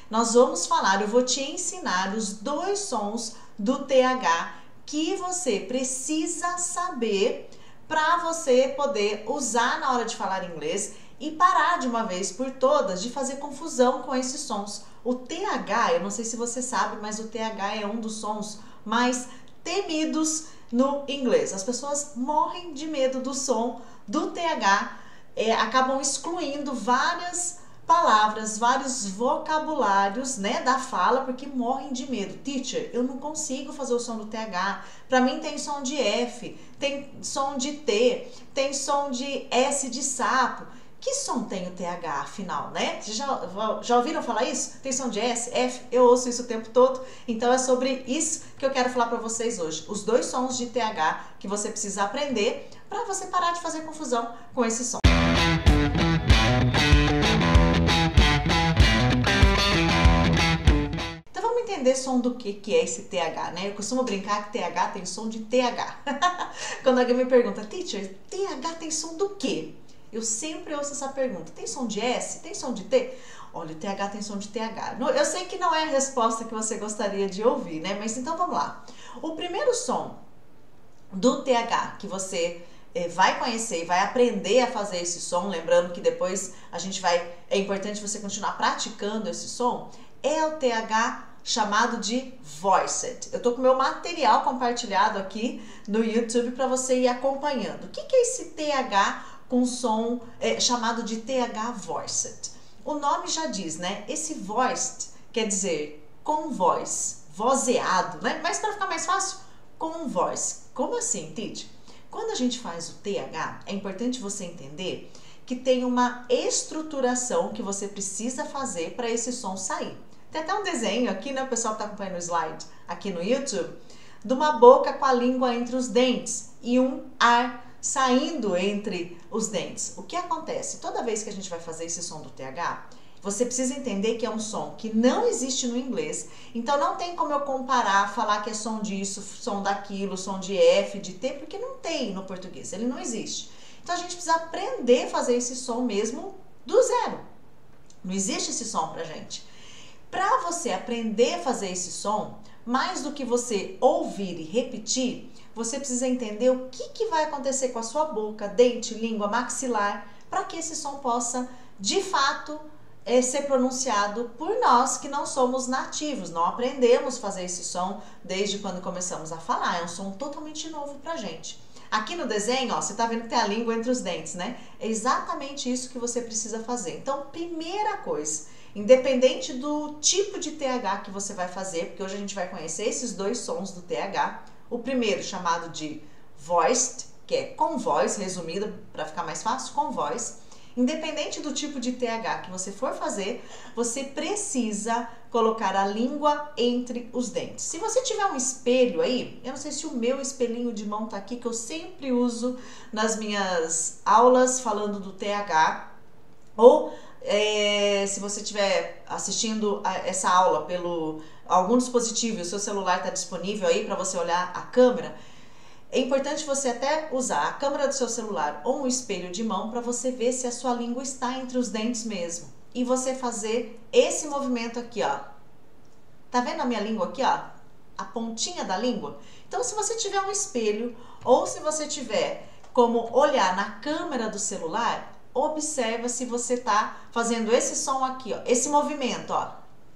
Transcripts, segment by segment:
nós vamos falar, eu vou te ensinar os dois sons do TH que você precisa saber para você poder usar na hora de falar inglês e parar de uma vez por todas de fazer confusão com esses sons. O TH, eu não sei se você sabe, mas o TH é um dos sons mais temidos no inglês. As pessoas morrem de medo do som do TH, acabam excluindo várias palavras, vários vocabulários, né, da fala, porque morrem de medo. Teacher, eu não consigo fazer o som do TH. Para mim tem som de F, tem som de T, tem som de S de sapo. Que som tem o TH afinal, né? Já ouviram falar isso? Tem som de S, F, eu ouço isso o tempo todo. Então é sobre isso que eu quero falar para vocês hoje. Os dois sons de TH que você precisa aprender para você parar de fazer confusão com esse som. Então vamos entender som do que é esse TH, né? Eu costumo brincar que TH tem som de TH. Quando alguém me pergunta, teacher, TH tem som do quê? Eu sempre ouço essa pergunta. Tem som de S? Tem som de T? Olha, o TH tem som de TH. Eu sei que não é a resposta que você gostaria de ouvir, né? Mas então vamos lá. O primeiro som do TH que você vai conhecer e vai aprender a fazer esse som, lembrando que depois é importante você continuar praticando esse som, é o TH chamado de voiced. Eu tô com o meu material compartilhado aqui no YouTube para você ir acompanhando. O que é esse TH com som chamado de TH voiced? O nome já diz, né? Esse voiced quer dizer com voz, vozeado, né? Mas para ficar mais fácil, com voz. Como assim, Titi? Quando a gente faz o TH, é importante você entender que tem uma estruturação que você precisa fazer para esse som sair. Tem até um desenho aqui, né? O pessoal que está acompanhando o slide aqui no YouTube, de uma boca com a língua entre os dentes e um ar saindo entre os dentes. O que acontece? Toda vez que a gente vai fazer esse som do TH, você precisa entender que é um som que não existe no inglês, então não tem como eu comparar, falar que é som disso, som daquilo, som de F, de T, porque não tem no português, ele não existe. Então a gente precisa aprender a fazer esse som mesmo do zero. Não existe esse som pra gente. Para você aprender a fazer esse som, mais do que você ouvir e repetir, você precisa entender o que vai acontecer com a sua boca, dente, língua, maxilar, para que esse som possa, de fato, ser pronunciado por nós que não somos nativos, não aprendemos a fazer esse som desde quando começamos a falar, é um som totalmente novo pra gente. Aqui no desenho, ó, você tá vendo que tem a língua entre os dentes, né? É exatamente isso que você precisa fazer. Então, primeira coisa, independente do tipo de TH que você vai fazer, porque hoje a gente vai conhecer esses dois sons do TH, o primeiro chamado de voiced, que é com voz, resumido para ficar mais fácil, com voz. Independente do tipo de TH que você for fazer, você precisa colocar a língua entre os dentes. Se você tiver um espelho aí, eu não sei se o meu espelhinho de mão tá aqui, que eu sempre uso nas minhas aulas falando do TH, ou se você estiver assistindo essa aula pelo algum dispositivo e o seu celular está disponível aí para você olhar a câmera, é importante você até usar a câmera do seu celular ou um espelho de mão para você ver se a sua língua está entre os dentes mesmo. E você fazer esse movimento aqui, ó. Tá vendo a minha língua aqui, ó? A pontinha da língua? Então, se você tiver um espelho ou se você tiver como olhar na câmera do celular, observa se você tá fazendo esse som aqui, ó. Esse movimento, ó.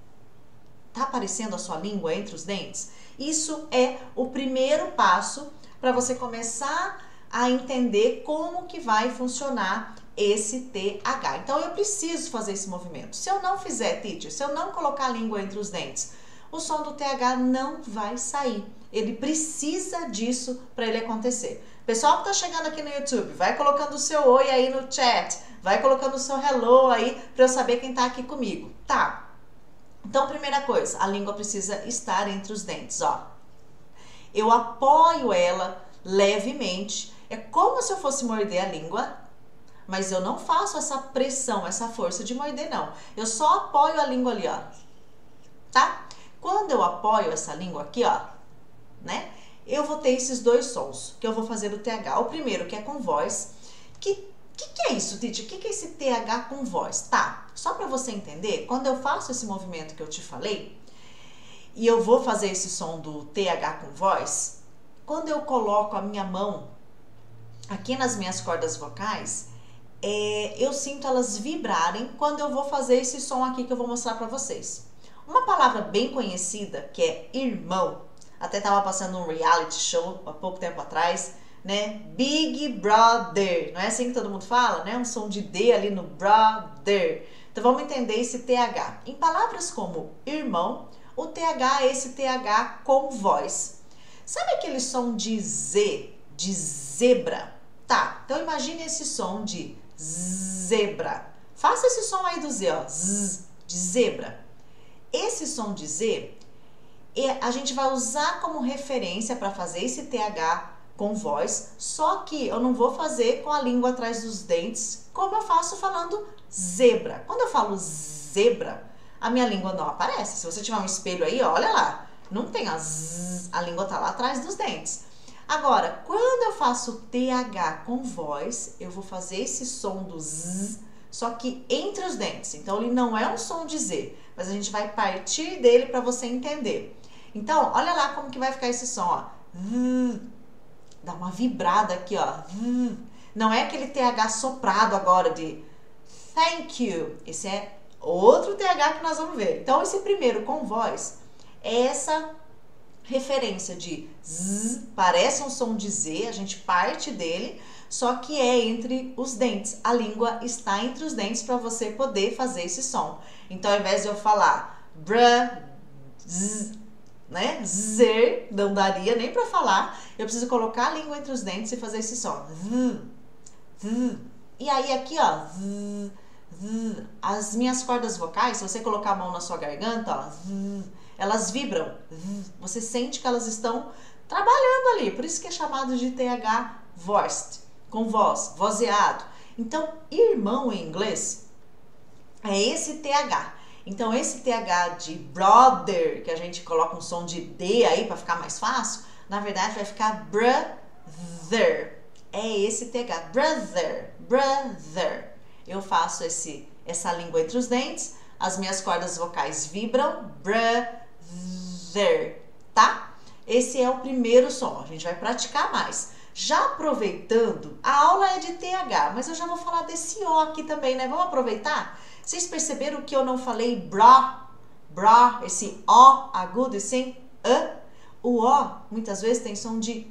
Tá aparecendo a sua língua entre os dentes? Isso é o primeiro passo para você começar a entender como que vai funcionar esse TH. Então, eu preciso fazer esse movimento. Se eu não fizer, teacher, se eu não colocar a língua entre os dentes, o som do TH não vai sair. Ele precisa disso para ele acontecer. Pessoal que tá chegando aqui no YouTube, vai colocando o seu oi aí no chat, vai colocando o seu hello aí para eu saber quem tá aqui comigo. Tá. Então, primeira coisa, a língua precisa estar entre os dentes, ó. Eu apoio ela levemente, é como se eu fosse morder a língua, mas eu não faço essa pressão, essa força de morder, não. Eu só apoio a língua ali, ó, tá? Quando eu apoio essa língua aqui, ó, né, eu vou ter esses dois sons que eu vou fazer o TH. O primeiro, que é com voz, que que é isso, Titi? O que é esse TH com voz? Tá, só para você entender, quando eu faço esse movimento que eu te falei, e eu vou fazer esse som do TH com voz, quando eu coloco a minha mão aqui nas minhas cordas vocais, eu sinto elas vibrarem quando eu vou fazer esse som aqui que eu vou mostrar para vocês. Uma palavra bem conhecida, que é irmão, até estava passando um reality show há pouco tempo atrás, né? Big Brother, não é assim que todo mundo fala, né? Um som de D ali no brother. Então vamos entender esse TH. Em palavras como irmão, o TH é esse TH com voz. Sabe aquele som de Z, de zebra? Tá, então imagine esse som de zebra. Faça esse som aí do Z, ó, Z, de zebra. Esse som de Z, a gente vai usar como referência para fazer esse TH com voz, só que eu não vou fazer com a língua atrás dos dentes, como eu faço falando zebra. Quando eu falo zebra, a minha língua não aparece. Se você tiver um espelho aí, olha lá, não tem a língua tá lá atrás dos dentes. Agora, quando eu faço TH com voz, eu vou fazer esse som do Z, só que entre os dentes. Então, ele não é um som de Z, mas a gente vai partir dele para você entender. Então, olha lá como que vai ficar esse som, ó. Dá uma vibrada aqui, ó. Não é aquele TH soprado agora de thank you. Esse é outro TH que nós vamos ver. Então, esse primeiro com voz é essa referência de Z, parece um som de Z, a gente parte dele, só que é entre os dentes. A língua está entre os dentes para você poder fazer esse som. Então, ao invés de eu falar z, né, zer, não daria nem para falar, eu preciso colocar a língua entre os dentes e fazer esse som. E aí aqui, ó, as minhas cordas vocais, se você colocar a mão na sua garganta, ó, elas vibram. Você sente que elas estão trabalhando ali. Por isso que é chamado de TH voiced, com voz, vozeado. Então, irmão em inglês é esse TH. Então, esse TH de brother, que a gente coloca um som de D aí para ficar mais fácil, na verdade vai ficar brother. É esse TH, brother, brother. Eu faço essa língua entre os dentes, as minhas cordas vocais vibram, brother, tá? Esse é o primeiro som, a gente vai praticar mais. Já aproveitando, a aula é de TH, mas eu já vou falar desse O aqui também, né? Vamos aproveitar? Vocês perceberam que eu não falei bra, esse O agudo e sem O O, muitas vezes tem som de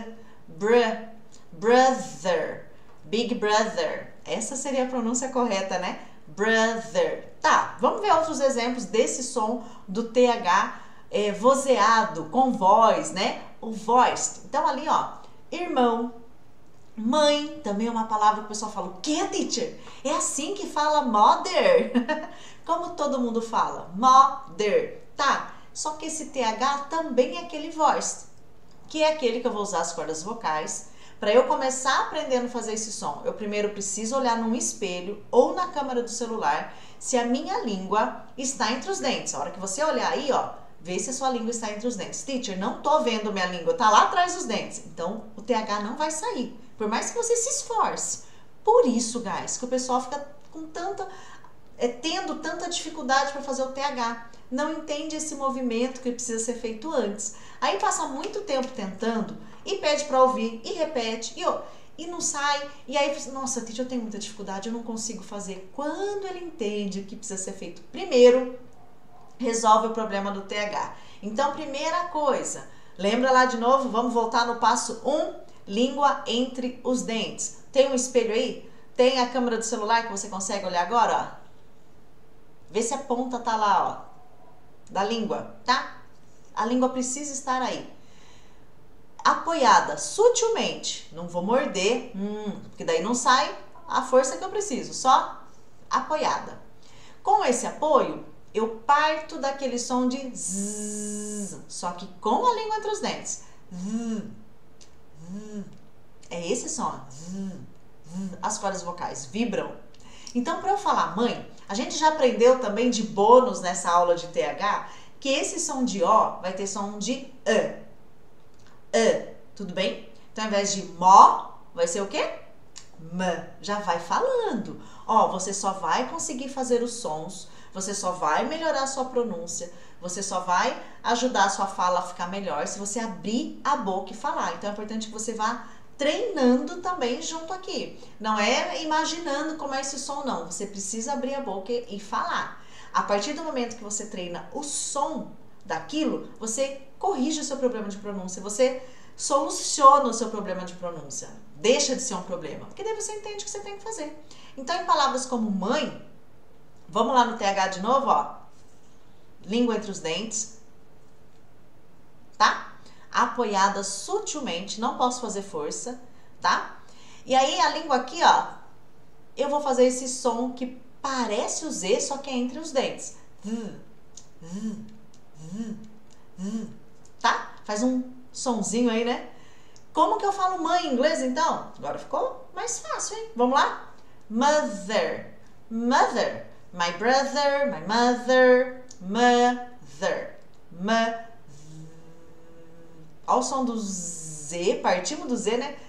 brother, big brother. Essa seria a pronúncia correta, né? Brother. Tá, vamos ver outros exemplos desse som do TH vozeado, com voz, né? O voiced. Então, ali, ó, irmão, mãe, também é uma palavra que o pessoal fala, o que, teacher? É assim que fala mother? Como todo mundo fala, mother, tá? Só que esse TH também é aquele voiced, que é aquele que eu vou usar as cordas vocais. Para eu começar aprendendo a fazer esse som, eu primeiro preciso olhar num espelho ou na câmera do celular se a minha língua está entre os dentes. A hora que você olhar aí, ó, vê se a sua língua está entre os dentes. Teacher, não tô vendo minha língua, tá lá atrás dos dentes. Então, o TH não vai sair, por mais que você se esforce. Por isso, guys, que o pessoal fica com tendo tanta dificuldade para fazer o TH. Não entende esse movimento que precisa ser feito antes. Aí passa muito tempo tentando e pede para ouvir e repete e não sai. E aí, nossa, teacher, eu tenho muita dificuldade, eu não consigo fazer. Quando ele entende o que precisa ser feito primeiro, resolve o problema do TH. Então, primeira coisa, lembra lá de novo, vamos voltar no passo 1, língua entre os dentes. Tem um espelho aí? Tem a câmera do celular que você consegue olhar agora, ó? Vê se a ponta tá lá, ó, da língua, tá? A língua precisa estar aí. Apoiada sutilmente, não vou morder, porque daí não sai a força que eu preciso, só apoiada. Com esse apoio, eu parto daquele som de zzz, só que com a língua entre os dentes. É esse som, as cordas vocais vibram. Então, para eu falar mãe, a gente já aprendeu também de bônus nessa aula de TH, que esse som de O vai ter som de tudo bem? Então, ao invés de mó, vai ser o quê? Já vai falando. Ó, você só vai conseguir fazer os sons, você só vai melhorar a sua pronúncia, você só vai ajudar a sua fala a ficar melhor se você abrir a boca e falar. Então é importante que você vá treinando também junto aqui. Não é imaginando como é esse som, não. Você precisa abrir a boca e falar. A partir do momento que você treina o som daquilo, você corrige o seu problema de pronúncia, você soluciona o seu problema de pronúncia. Deixa de ser um problema, porque daí você entende o que você tem que fazer. Então, em palavras como mãe, vamos lá no TH de novo, ó. Língua entre os dentes, tá? Apoiada sutilmente, não posso fazer força, tá? E aí, a língua aqui, ó, eu vou fazer esse som que parece o Z, só que é entre os dentes. Tá? Faz um sonzinho aí, né? Como que eu falo mãe em inglês, então? Agora ficou mais fácil, hein? Vamos lá? Mother. Mother. My brother, my mother, mother. Olha o som do Z, partimos do Z, né?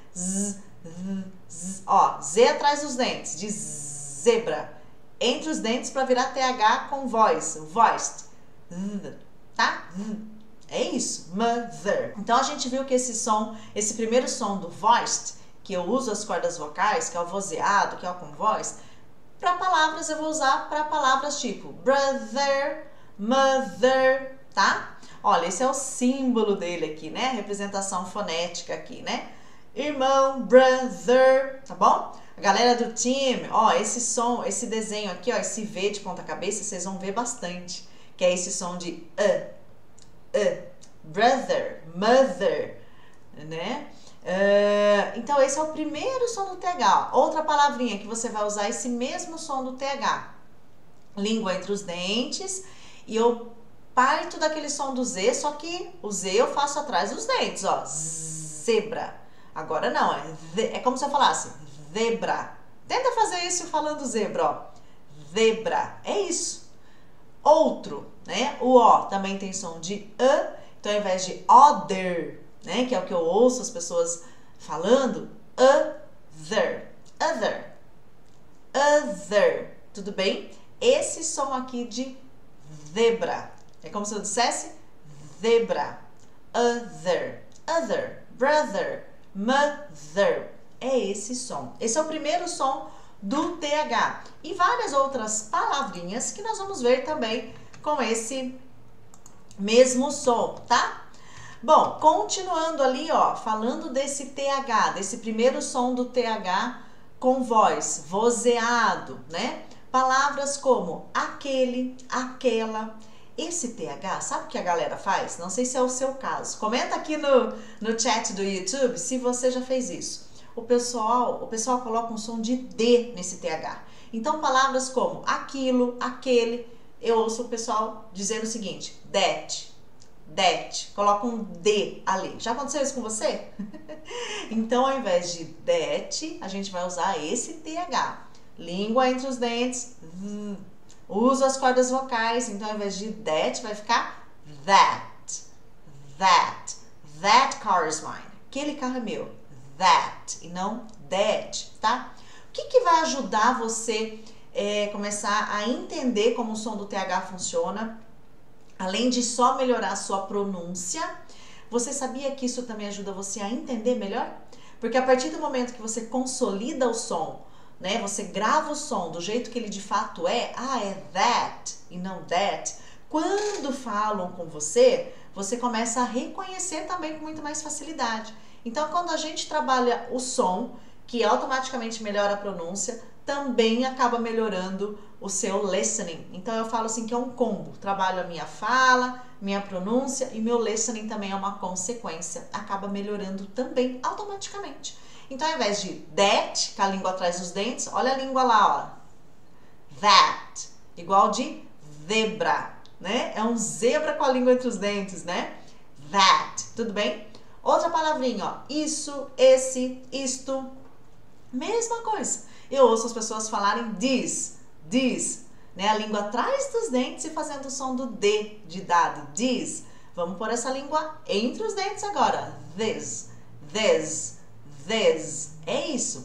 Ó, Z atrás dos dentes, de zebra. Entre os dentes para virar TH com voice, voiced. Tá? É isso, mother. Então a gente viu que esse som, esse primeiro som do voiced, que eu uso as cordas vocais, que é o vozeado, que é o com voz, para palavras eu vou usar para palavras tipo brother, mother, tá? Olha, esse é o símbolo dele aqui, né? Representação fonética aqui, né? Irmão, brother, tá bom? A galera do time, ó, esse som, esse desenho aqui, ó, esse V de ponta cabeça, vocês vão ver bastante, que é esse som de brother, mother, né? Então esse é o primeiro som do TH. Outra palavrinha que você vai usar esse mesmo som do TH. Língua entre os dentes. E eu parto daquele som do Z, só que o Z eu faço atrás dos dentes, ó. Zebra. Agora não, é como se eu falasse zebra. Tenta fazer isso falando zebra, ó. Zebra. É isso. Outro, né? O O também tem som de então ao invés de other, né, que é o que eu ouço as pessoas falando, other, other, other, tudo bem? Esse som aqui de zebra, é como se eu dissesse zebra, other, other, brother, mother, é esse som. Esse é o primeiro som do TH. E várias outras palavrinhas que nós vamos ver também com esse mesmo som, tá? Bom, continuando ali, ó, falando desse TH, desse primeiro som do TH com voz, vozeado, né? Palavras como aquele, aquela. Esse TH, sabe o que a galera faz? Não sei se é o seu caso. Comenta aqui no chat do YouTube se você já fez isso. O pessoal coloca um som de D nesse TH. Então, palavras como aquilo, aquele, eu ouço o pessoal dizendo o seguinte, that, coloca um D ali. Já aconteceu isso com você? Então, ao invés de that, a gente vai usar esse TH. Língua entre os dentes, uso as cordas vocais, então ao invés de that, vai ficar that car is mine. Aquele carro é meu. That e não that, tá? O que vai ajudar você começar a entender como o som do TH funciona? Além de só melhorar a sua pronúncia, você sabia que isso também ajuda você a entender melhor? Porque a partir do momento que você consolida o som, né, você grava o som do jeito que ele de fato é, é that e não that, quando falam com você, você começa a reconhecer também com muito mais facilidade. Então, quando a gente trabalha o som, que automaticamente melhora a pronúncia, também acaba melhorando o seu listening. Então, eu falo assim que é um combo. Trabalho a minha fala, minha pronúncia e meu listening também é uma consequência. Acaba melhorando também automaticamente. Então, ao invés de that, com a língua atrás dos dentes, olha a língua lá, ó. That, igual de zebra, né? É um zebra com a língua entre os dentes, né? That, tudo bem? Outra palavrinha, ó. Isso, esse, isto. Mesma coisa. Eu ouço as pessoas falarem this, né? A língua atrás dos dentes e fazendo o som do D de dado, this. Vamos pôr essa língua entre os dentes agora. This. É isso.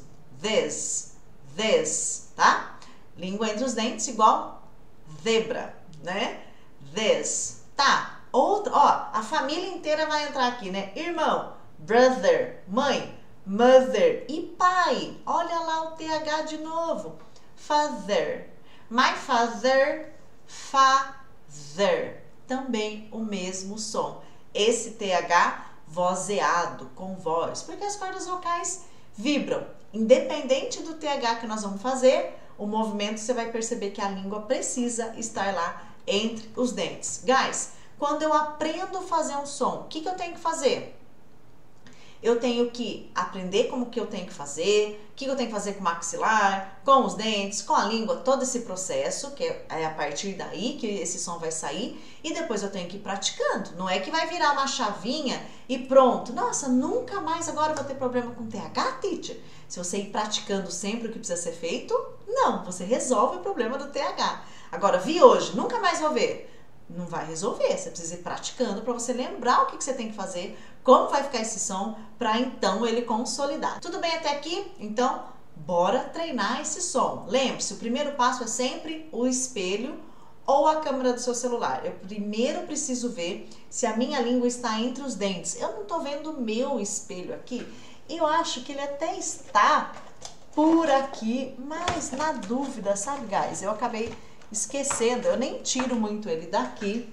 this, tá? Língua entre os dentes igual zebra, né? This, tá? Outro, ó, a família inteira vai entrar aqui, né? Irmão, brother, mãe, mother e pai. Olha lá o TH de novo. Father, my father, father. Também o mesmo som. Esse TH vozeado, com voz, porque as cordas vocais vibram. Independente do TH que nós vamos fazer, o movimento você vai perceber que a língua precisa estar lá entre os dentes. Guys, quando eu aprendo a fazer um som, o que eu tenho que fazer? Eu tenho que aprender como que eu tenho que fazer, o que eu tenho que fazer com o maxilar, com os dentes, com a língua, todo esse processo, que é a partir daí que esse som vai sair, e depois eu tenho que ir praticando. Não é que vai virar uma chavinha e pronto. Nossa, nunca mais agora eu vou ter problema com TH, teacher. Se você ir praticando sempre o que precisa ser feito, não, você resolve o problema do TH. Agora, vi hoje, nunca mais vou ver. Não vai resolver, você precisa ir praticando para você lembrar o que você tem que fazer, como vai ficar esse som, para então ele consolidar. Tudo bem até aqui? Então, bora treinar esse som. Lembre-se, o primeiro passo é sempre o espelho ou a câmera do seu celular. Eu primeiro preciso ver se a minha língua está entre os dentes. Eu não estou vendo o meu espelho aqui. Eu acho que ele até está por aqui, mas na dúvida, sabe, guys? Eu acabei esquecendo, eu nem tiro muito ele daqui.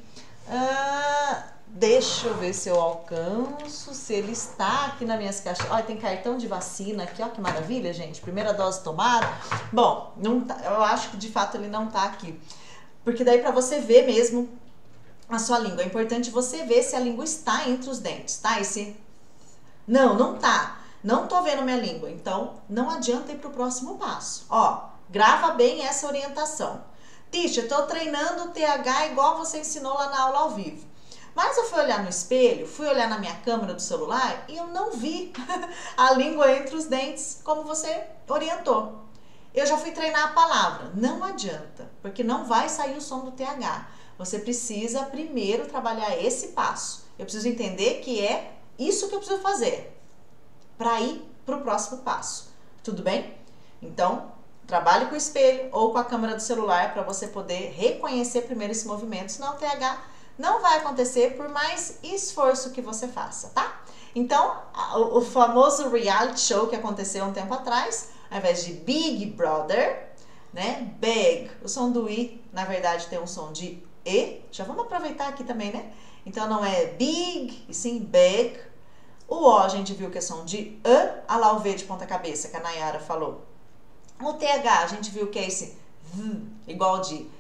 Deixa eu ver se eu alcanço, se ele está aqui nas minhas caixas. Olha, tem cartão de vacina aqui, ó que maravilha, gente. Primeira dose tomada. Bom, não tá, eu acho que de fato ele não tá aqui. Porque daí para você ver mesmo a sua língua, é importante você ver se a língua está entre os dentes, tá? Não tá. Não tô vendo minha língua, então não adianta ir pro próximo passo. Ó, grava bem essa orientação. Teacher, eu tô treinando o TH igual você ensinou lá na aula ao vivo. Mas eu fui olhar no espelho, fui olhar na minha câmera do celular e eu não vi a língua entre os dentes como você orientou. Eu já fui treinar a palavra. Não adianta, porque não vai sair o som do TH. Você precisa primeiro trabalhar esse passo. Eu preciso entender que é isso que eu preciso fazer para ir para o próximo passo. Tudo bem? Então, trabalhe com o espelho ou com a câmera do celular para você poder reconhecer primeiro esse movimento, senão o TH não vai acontecer por mais esforço que você faça, tá? Então, o famoso reality show que aconteceu um tempo atrás, ao invés de Big Brother, né? Big, o som do I, na verdade, tem um som de E. Já vamos aproveitar aqui também, né? Então, não é big, e sim big. O O a gente viu que é som de E, olha lá o V de ponta cabeça que a Nayara falou. O TH a gente viu que é esse V, igual de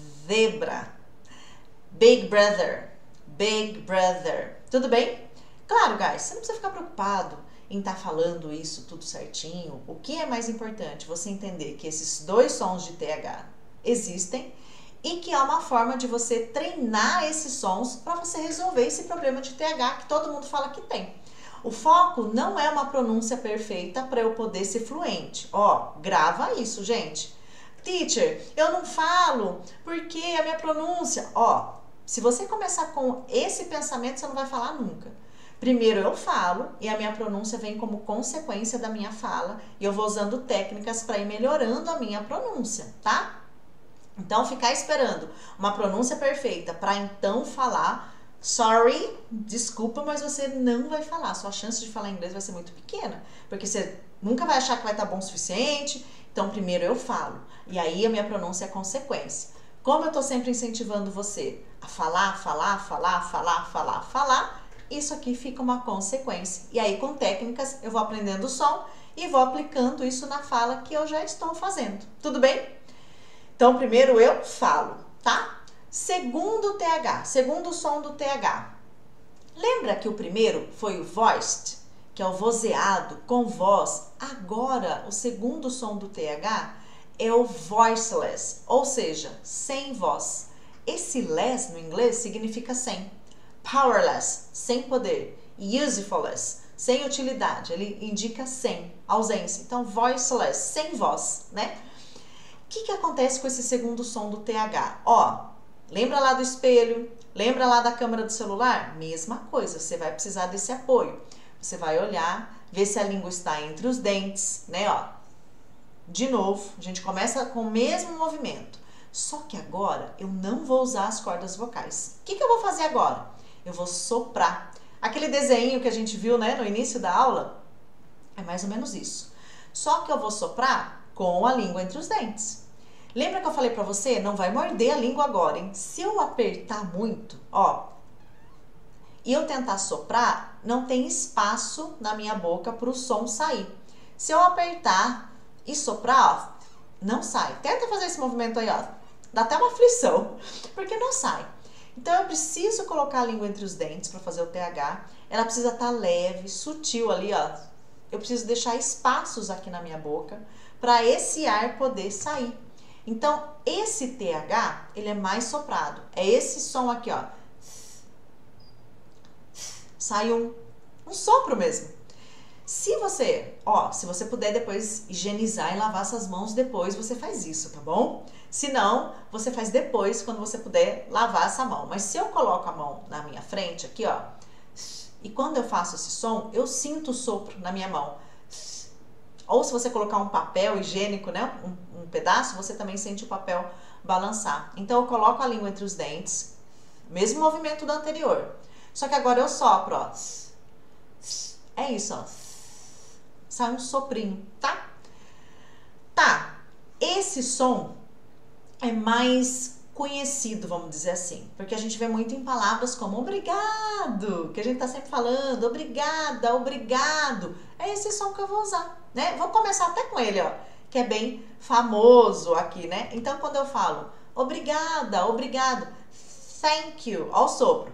zebra. Big Brother, Big Brother. Tudo bem? Claro, guys, você não precisa ficar preocupado em estar falando isso tudo certinho. O que é mais importante? Você entender que esses dois sons de TH existem e que há uma forma de você treinar esses sons para você resolver esse problema de TH que todo mundo fala que tem. O foco não é uma pronúncia perfeita para eu poder ser fluente. Ó, grava isso, gente. Teacher, eu não falo porque a minha pronúncia... Ó, se você começar com esse pensamento, você não vai falar nunca. Primeiro eu falo e a minha pronúncia vem como consequência da minha fala e eu vou usando técnicas para ir melhorando a minha pronúncia, tá? Então, ficar esperando uma pronúncia perfeita para então falar, sorry, desculpa, mas você não vai falar. Sua chance de falar inglês vai ser muito pequena, porque você nunca vai achar que vai estar bom o suficiente. Então, primeiro eu falo e aí a minha pronúncia é consequência. Como eu tô sempre incentivando você a falar, isso aqui fica uma consequência. E aí, com técnicas, eu vou aprendendo o som e vou aplicando isso na fala que eu já estou fazendo. Tudo bem? Então, primeiro eu falo, tá? Segundo TH, segundo som do TH. Lembra que o primeiro foi o voiced, que é o vozeado, com voz. Agora, o segundo som do TH é o voiceless, ou seja, sem voz. Esse less no inglês significa sem. Powerless, sem poder. Usefulness, sem utilidade. Ele indica sem, ausência. Então, voiceless, sem voz, né? O que acontece com esse segundo som do TH? Ó, lembra lá do espelho? Lembra lá da câmera do celular? Mesma coisa, você vai precisar desse apoio. Você vai olhar, ver se a língua está entre os dentes, né? Ó, de novo, a gente começa com o mesmo movimento. Só que agora eu não vou usar as cordas vocais. O que eu vou fazer agora? Eu vou soprar. Aquele desenho que a gente viu, né, no início da aula, é mais ou menos isso. Só que eu vou soprar com a língua entre os dentes. Lembra que eu falei pra você? Não vai morder a língua agora, hein? Se eu apertar muito, ó, e eu tentar soprar, não tem espaço na minha boca pro som sair. Se eu apertar e soprar, ó, não sai. Tenta fazer esse movimento aí, ó. Dá até uma aflição, porque não sai. Então eu preciso colocar a língua entre os dentes para fazer o TH. Ela precisa estar leve, sutil ali, ó. Eu preciso deixar espaços aqui na minha boca para esse ar poder sair. Então, esse TH, ele é mais soprado. É esse som aqui, ó. Sai um sopro mesmo. Se você puder depois higienizar e lavar essas mãos depois, você faz isso, tá bom? Se não, você faz depois, quando você puder lavar essa mão. Mas se eu coloco a mão na minha frente, aqui, ó, e quando eu faço esse som, eu sinto o sopro na minha mão. Ou se você colocar um papel higiênico, né, um pedaço, você também sente o papel balançar. Então eu coloco a língua entre os dentes, mesmo movimento do anterior. Só que agora eu sopro, ó. É isso, ó. Sai um soprinho, tá? Tá. Esse som é mais conhecido, vamos dizer assim, porque a gente vê muito em palavras como obrigado, que a gente tá sempre falando, obrigada, obrigado. É esse som que eu vou usar, né? Vou começar até com ele, ó, que é bem famoso aqui, né? Então, quando eu falo obrigada, obrigado, thank you, ó o sopro,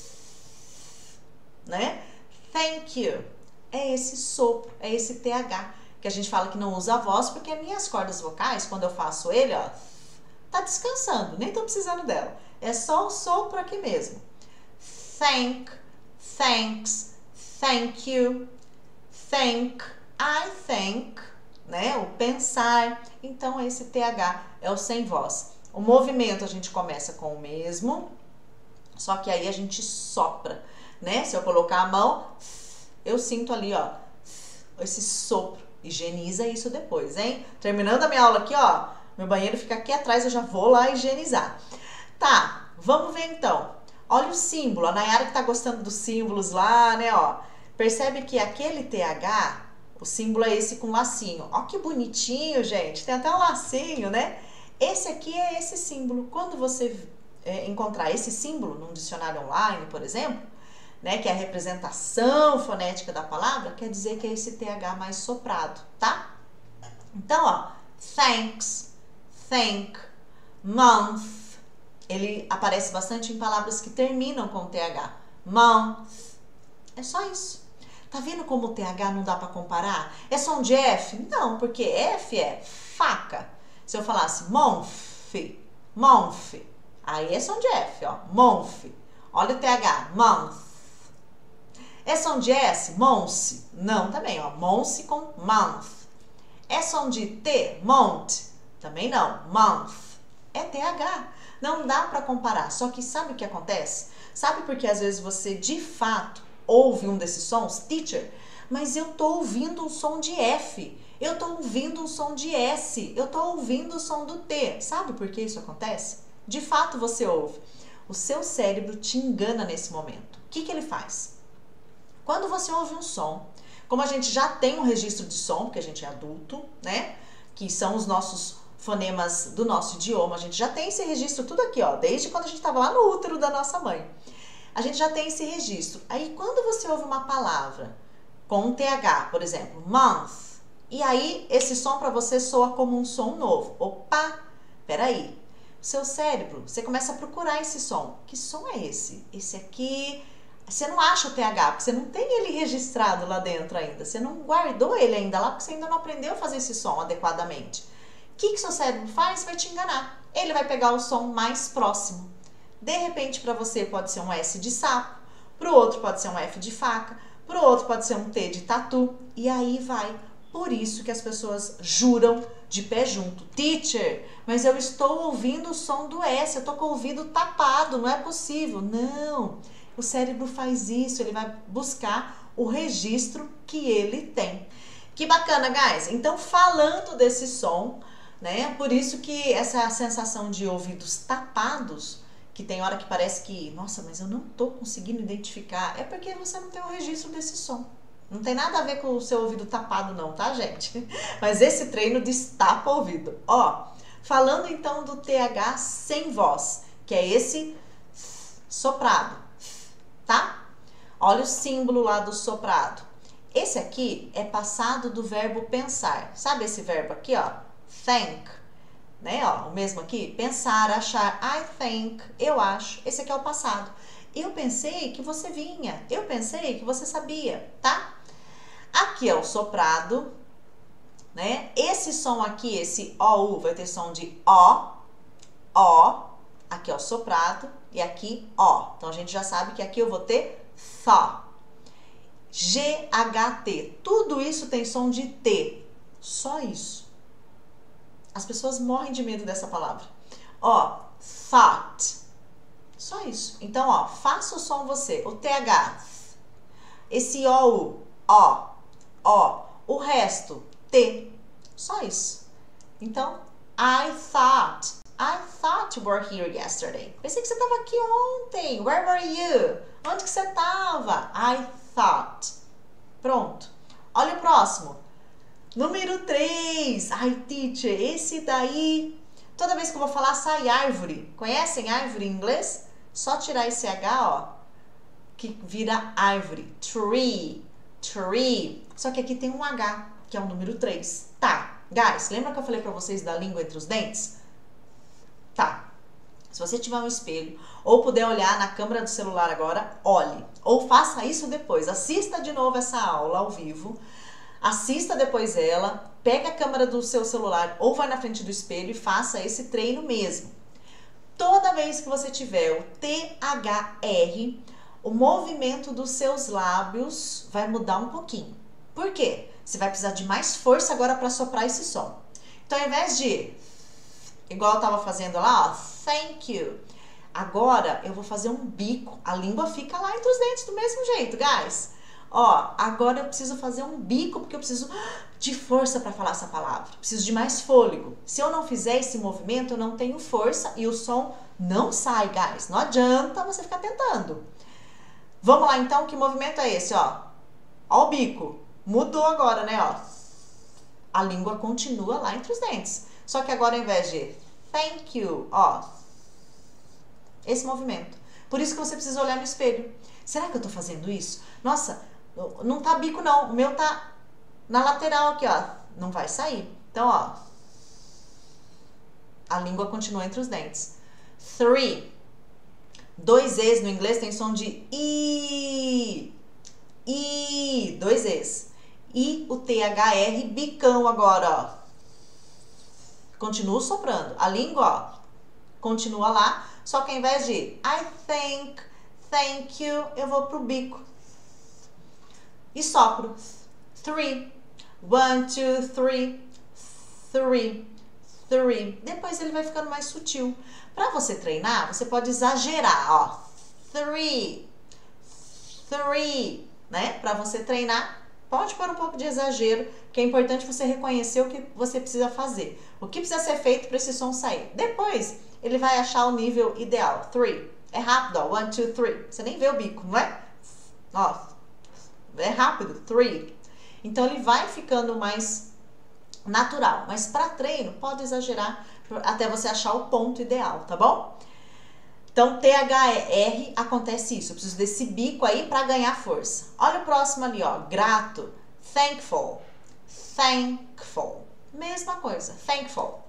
né? Thank you. É esse sopro, é esse TH, que a gente fala que não usa a voz, porque as minhas cordas vocais, quando eu faço ele, ó, tá descansando, nem tô precisando dela. É só o sopro aqui mesmo. Thank, thanks, thank you, thank, I think, né? O pensar. Então, esse TH é o sem voz. O movimento a gente começa com o mesmo, só que aí a gente sopra, né? Se eu colocar a mão, eu sinto ali, ó, esse sopro. Higieniza isso depois, hein? Terminando a minha aula aqui, ó, meu banheiro fica aqui atrás, eu já vou lá higienizar. Tá, vamos ver então. Olha o símbolo, a Nayara que tá gostando dos símbolos lá, né, ó. Percebe que aquele TH, o símbolo é esse com lacinho. Ó que bonitinho, gente, tem até um lacinho, né? Esse aqui é esse símbolo. Quando você encontrar esse símbolo num dicionário online, por exemplo, né, que é a representação fonética da palavra, quer dizer que é esse TH mais soprado, tá? Então, ó, thanks, thank, month, ele aparece bastante em palavras que terminam com TH. Month, é só isso. Tá vendo como o TH não dá pra comparar? É som de F? Não, porque F é faca. Se eu falasse month, month, aí é som de F, ó, month. Olha o TH, month. É som de S? Monse? Não, também, ó. Monse com month. É som de T? Month? Também não. Month. É TH. Não dá pra comparar. Só que sabe o que acontece? Sabe por que às vezes você, de fato, ouve um desses sons? Teacher, mas eu tô ouvindo um som de F. Eu tô ouvindo um som de S. Eu tô ouvindo o som do T. Sabe por que isso acontece? De fato, você ouve. O seu cérebro te engana nesse momento. O que ele faz? Quando você ouve um som, como a gente já tem um registro de som, porque a gente é adulto, né? Que são os nossos fonemas do nosso idioma, a gente já tem esse registro tudo aqui, ó, desde quando a gente estava lá no útero da nossa mãe. A gente já tem esse registro. Aí, quando você ouve uma palavra com um TH, por exemplo, month, e aí esse som para você soa como um som novo. Opa, peraí. O seu cérebro, você começa a procurar esse som. Que som é esse? Esse aqui... Você não acha o TH, porque você não tem ele registrado lá dentro ainda. Você não guardou ele ainda lá, porque você ainda não aprendeu a fazer esse som adequadamente. O que seu cérebro faz? Vai te enganar. Ele vai pegar o som mais próximo. De repente, para você pode ser um S de sapo, para o outro pode ser um F de faca, para o outro pode ser um T de tatu, e aí vai. Por isso que as pessoas juram de pé junto. Teacher, mas eu estou ouvindo o som do S, eu estou com o ouvido tapado, não é possível. Não. O cérebro faz isso, ele vai buscar o registro que ele tem. O Que bacana, guys! Então, falando desse som, né? Por isso que essa sensação de ouvidos tapados, que tem hora que parece que, nossa, mas eu não tô conseguindo identificar, é porque você não tem o registro desse som. Não tem nada a ver com o seu ouvido tapado não, tá, gente? Mas esse treino destapa o ouvido. Ó, falando então do TH sem voz, que é esse soprado, tá? Olha o símbolo lá do soprado. Esse aqui é passado do verbo pensar. Sabe esse verbo aqui, ó? Think, né? Ó, o mesmo aqui, pensar, achar. I think, eu acho. Esse aqui é o passado. Eu pensei que você vinha. Eu pensei que você sabia, tá? Aqui é o soprado, né? Esse som aqui, esse OU, vai ter som de O. Aqui é o soprado e aqui O. Então, a gente já sabe que aqui eu vou ter TH. GHT. Tudo isso tem som de T. Só isso. As pessoas morrem de medo dessa palavra. Ó, thought. Só isso. Então, ó, faça o som você. O TH. Esse OU. O. O resto. T. Só isso. Então, I thought you were here yesterday. Pensei que você estava aqui ontem. Where were you? Onde que você estava? I thought. Pronto. Olha o próximo. Número 3. Ai, teacher, esse daí... Toda vez que eu vou falar, sai árvore. Conhecem árvore em inglês? Só tirar esse H, ó, que vira árvore. Tree. Só que aqui tem um H, que é o número 3. Tá. Guys, lembra que eu falei pra vocês da língua entre os dentes? Tá. Se você tiver um espelho ou puder olhar na câmera do celular agora, olhe. Ou faça isso depois. Assista de novo essa aula ao vivo. Assista depois ela. Pega a câmera do seu celular ou vai na frente do espelho e faça esse treino mesmo. Toda vez que você tiver o THR, o movimento dos seus lábios vai mudar um pouquinho. Por quê? Você vai precisar de mais força agora para soprar esse som. Então, ao invés de, igual eu estava fazendo lá, ó, thank you. Agora, eu vou fazer um bico. A língua fica lá entre os dentes do mesmo jeito, guys. Ó, agora eu preciso fazer um bico, porque eu preciso de força para falar essa palavra. Preciso de mais fôlego. Se eu não fizer esse movimento, eu não tenho força e o som não sai, guys. Não adianta você ficar tentando. Vamos lá, então, que movimento é esse, ó? Ó o bico. Mudou agora, né, ó? A língua continua lá entre os dentes. Só que agora, ao invés de thank you, ó, esse movimento. Por isso que você precisa olhar no espelho. Será que eu tô fazendo isso? Nossa, não tá bico não. O meu tá na lateral aqui, ó. Não vai sair. Então, ó, a língua continua entre os dentes. 3. 2 E's no inglês tem som de I. 2 E's. E o THR bicão agora, ó. Continuo soprando. A língua, ó, continua lá. Só que ao invés de I think, thank you, eu vou pro bico. E sopro. 3. 1, 2, 3. 3. Depois ele vai ficando mais sutil. Para você treinar, você pode exagerar, ó. 3, né? Para você treinar, pode pôr um pouco de exagero, que é importante você reconhecer o que você precisa fazer. O que precisa ser feito para esse som sair. Depois, ele vai achar o nível ideal. 3. É rápido, ó. 1, 2, 3. Você nem vê o bico, não é? Ó, é rápido. 3. Então, ele vai ficando mais natural. Mas para treino, pode exagerar até você achar o ponto ideal, tá bom? Então, THR acontece isso. Eu preciso desse bico aí para ganhar força. Olha o próximo ali, ó. Grato. Thankful. Mesma coisa. Thankful.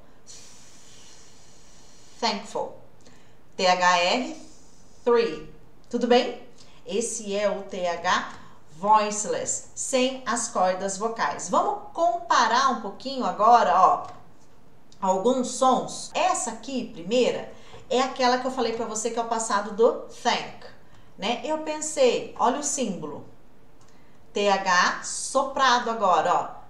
THR 3. Tudo bem? Esse é o TH voiceless, sem as cordas vocais. Vamos comparar um pouquinho agora, ó, alguns sons. Essa aqui, primeira, é aquela que eu falei pra você que é o passado do thank, né? Eu pensei, olha o símbolo. TH soprado agora, ó.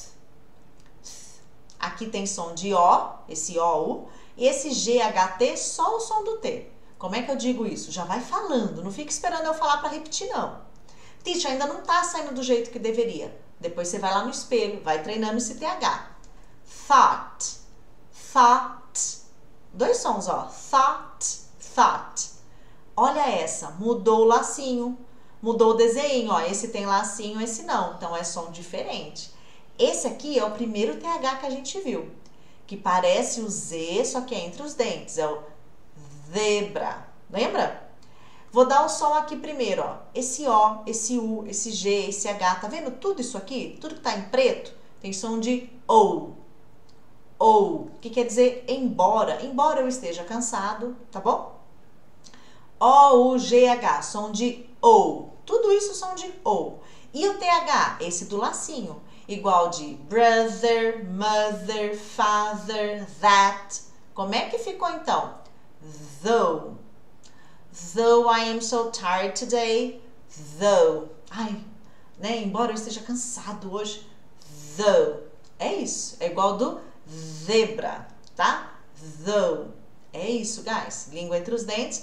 Aqui tem som de O, esse OU, e esse GHT, só o som do T. Como é que eu digo isso? Já vai falando, não fica esperando eu falar para repetir, não. Teacher, ainda não tá saindo do jeito que deveria. Depois você vai lá no espelho, vai treinando esse TH. Thought, thought. Dois sons, ó. Thought, thought. Olha essa, mudou o lacinho, mudou o desenho, ó. Esse tem lacinho, esse não. Então é som diferente. Esse aqui é o primeiro TH que a gente viu, que parece o Z, só que é entre os dentes. É o zebra. Lembra? Vou dar o som aqui primeiro, ó. Esse O, esse U, esse G, esse H. Tá vendo tudo isso aqui? Tudo que tá em preto tem som de O. O, que quer dizer embora. Embora eu esteja cansado, tá bom? O, U, G, H, som de O. Tudo isso som de O. E o TH, esse do lacinho, igual de brother, mother, father, that. Como é que ficou então? Though. Though I am so tired today. Though. Ai, né? Embora eu esteja cansado hoje. Though. É isso. É igual do zebra, tá? Though. É isso, guys. Língua entre os dentes.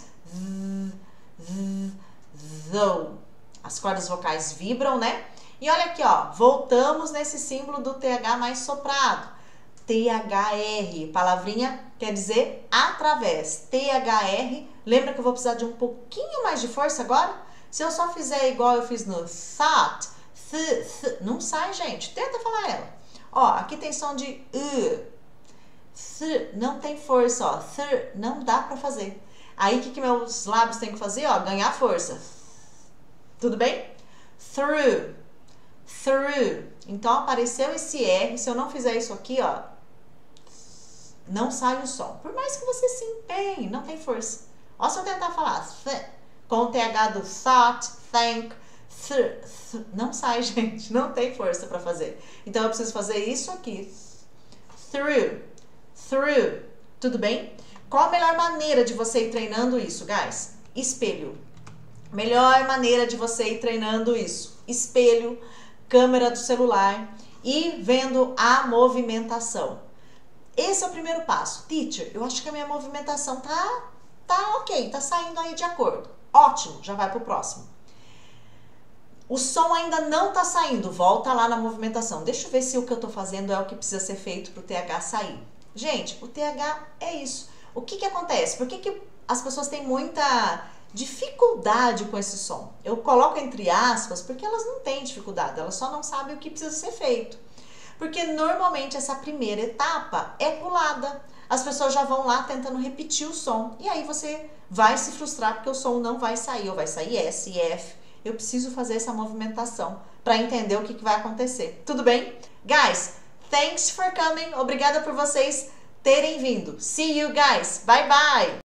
Though. As cordas vocais vibram, né? E olha aqui, ó. Voltamos nesse símbolo do TH mais soprado. THR. Palavrinha quer dizer através. THR. Lembra que eu vou precisar de um pouquinho mais de força agora? Se eu só fizer igual eu fiz no thought, não sai, gente. Tenta falar ela. Ó, aqui tem som de não tem força, ó. Não dá pra fazer. Aí, o que meus lábios têm que fazer? Ó, ganhar força. Tudo bem? Through. Through. Então, apareceu esse R. Se eu não fizer isso aqui, ó, não sai o som. Por mais que você se empenhe, não tem força. Ó, se eu tentar falar com o TH do thought, think, não sai, gente. Não tem força pra fazer. Então, eu preciso fazer isso aqui. Through. Through. Tudo bem? Qual a melhor maneira de você ir treinando isso, guys? Espelho. Melhor maneira de você ir treinando isso. Espelho, câmera do celular e vendo a movimentação. Esse é o primeiro passo. Teacher, eu acho que a minha movimentação tá ok, tá saindo aí de acordo. Ótimo, já vai pro próximo. O som ainda não tá saindo, volta lá na movimentação. Deixa eu ver se o que eu tô fazendo é o que precisa ser feito pro TH sair. Gente, o TH é isso. O que acontece? Por que as pessoas têm muita dificuldade com esse som? Eu coloco entre aspas porque elas não têm dificuldade, elas só não sabem o que precisa ser feito. Porque normalmente essa primeira etapa é pulada. As pessoas já vão lá tentando repetir o som. E aí você vai se frustrar porque o som não vai sair. Ou vai sair S e F. Eu preciso fazer essa movimentação para entender o que vai acontecer. Tudo bem? Guys, thanks for coming. Obrigada por vocês terem vindo. See you guys. Bye bye.